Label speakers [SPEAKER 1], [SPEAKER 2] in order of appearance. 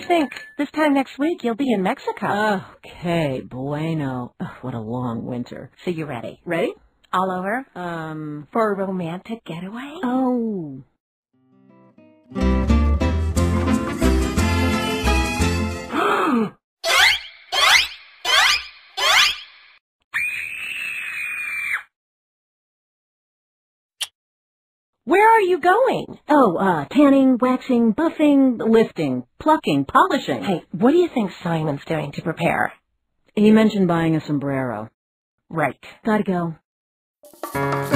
[SPEAKER 1] think? This time next week, you'll be in Mexico.
[SPEAKER 2] Okay, bueno. What a long winter.
[SPEAKER 1] So you ready?
[SPEAKER 2] Ready?
[SPEAKER 1] All over? For a romantic getaway?
[SPEAKER 2] Oh.
[SPEAKER 1] Where are you going?
[SPEAKER 2] Tanning, waxing, buffing, lifting, plucking, polishing.
[SPEAKER 1] Hey, what do you think Simon's doing to prepare?
[SPEAKER 2] He mentioned buying a sombrero.
[SPEAKER 1] Right.
[SPEAKER 2] Gotta go.